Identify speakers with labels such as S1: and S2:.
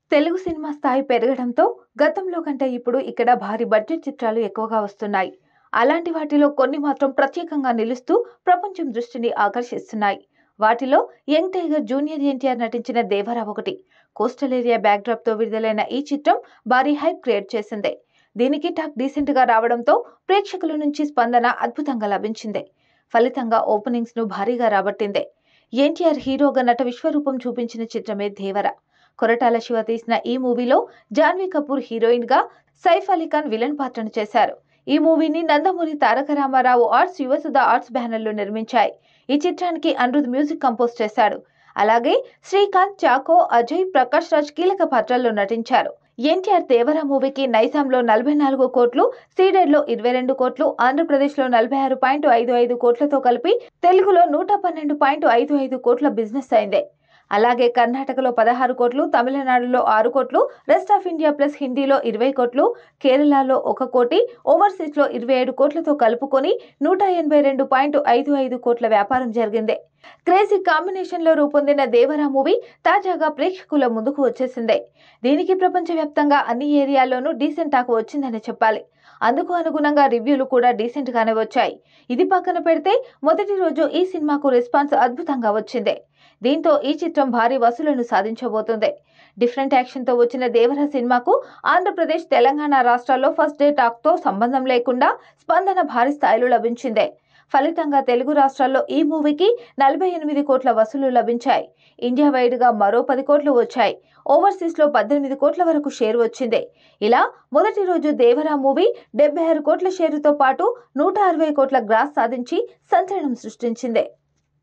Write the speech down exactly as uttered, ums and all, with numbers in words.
S1: Telugu cinema స్థాయి పెరగడంతో గతంలో కంటే ఇప్పుడు ఇక్కడ భారీ బడ్జెట్ చిత్రాలు ఎక్కువగా వస్తున్నాయి. అలాంటి వాటిలో కొన్ని మాత్రం ప్రత్యేకంగా నిలుస్తూ ప్రపంచం దృష్టిని ఆకర్షిస్తున్నాయి. వాటిలో యంగ్ టైగర్ జూనియర్ ఎన్టీఆర్ నటించిన దేవరా ఒకటి. కోస్టల్ ఏరియా బ్యాక్డ్రాప్ తో విడుదలైన ఈ చిత్రం భారీ హైప్ క్రియేట్ చేసింది. దీనికి టాక్ డీసెంట్ గా రావడంతో ప్రేక్షకుల నుంచి స్పందన అద్భుతంగా లభించింది. ఫలితంగా ఓపెనింగ్స్ ను భారీగా రాబట్టింది. ఎన్టీఆర్ హీరోగా నట విశ్వరూపం చూపించిన చిత్రమే దేవర. కొరటాల శివ తీసిన ఈ మూవీలో జాన్వీ కపూర్ హీరోయిన్ గా, సైఫ్ అలీ ఖాన్ విలన్ పాత్రను చేశారు. ఈ మూవీని నందమూరి తారక రామారావు ఆర్ట్స్, యువసుధ ఆర్ట్స్ బ్యానర్లు నిర్మించాయి. ఈ చిత్రానికి అనిరుద్ మ్యూజిక్ కంపోజ్ చేశాడు. అలాగే శ్రీకాంత్, చాకో, అజయ్, ప్రకాష్ రాజ్ కీలక పాత్రల్లో నటించారు. ఎన్టీఆర్ దేవరా మూవీకి నైజాంలో నలభై నాలుగు కోట్లు, సీడెడ్ లో ఇరవై రెండు కోట్లు, ఆంధ్రప్రదేశ్ లో నలభై ఆరు పాయింట్ ఐదు ఐదు కోట్లతో కలిపి తెలుగులో నూట పన్నెండు పాయింట్ ఐదు ఐదు కోట్ల బిజినెస్ అయింది. అలాగే కర్ణాటకలో పదహారు కోట్లు, తమిళనాడులో ఆరు కోట్లు, రెస్ట్ ఆఫ్ ఇండియా ప్లస్ హిందీలో ఇరవై కోట్లు, కేరళలో ఒక కోటి, ఓవర్సీస్ లో ఇరవై ఏడు కోట్లతో కలుపుకొని నూట ఎనభై రెండు పాయింట్ ఐదు ఐదు కోట్ల వ్యాపారం జరిగింది. క్రేజీ కాంబినేషన్ లో రూపొందిన దేవరా మూవీ తాజాగా ప్రేక్షకుల ముందుకు వచ్చేసింది. దీనికి ప్రపంచవ్యాప్తంగా అన్ని ఏరియాల్లోనూ డీసెంట్ టాక్ వచ్చిందని చెప్పాలి. అందుకు అనుగుణంగా రివ్యూలు కూడా డీసెంట్ గానే వచ్చాయి. ఇది పక్కన పెడితే మొదటి రోజు ఈ సినిమాకు రెస్పాన్స్ అద్భుతంగా వచ్చింది. దీంతో ఈ చిత్రం భారీ వసూళ్లను సాధించబోతుంది. డిఫరెంట్ యాక్షన్ తో వచ్చిన దేవరా సినిమాకు ఆంధ్రప్రదేశ్, తెలంగాణ రాష్ట్రాల్లో ఫస్ట్ డే టాక్ తో సంబంధం లేకుండా స్పందన భారీ స్థాయిలో లభించింది. ఫలితంగా తెలుగు రాష్ట్రాల్లో ఈ మూవీకి నలభై ఎనిమిది కోట్ల వసూలు లభించాయి. ఇండియా వైడ్ గా మరో పది కోట్లు వచ్చాయి. ఓవర్సీస్ లో పద్దెనిమిది కోట్ల వరకు షేర్ వచ్చింది. ఇలా మొదటి రోజు దేవరా మూవీ డెబ్బై ఆరు కోట్ల షేరుతో పాటు నూట అరవై కోట్ల గ్రాస్ సాధించి సంచలనం సృష్టించింది.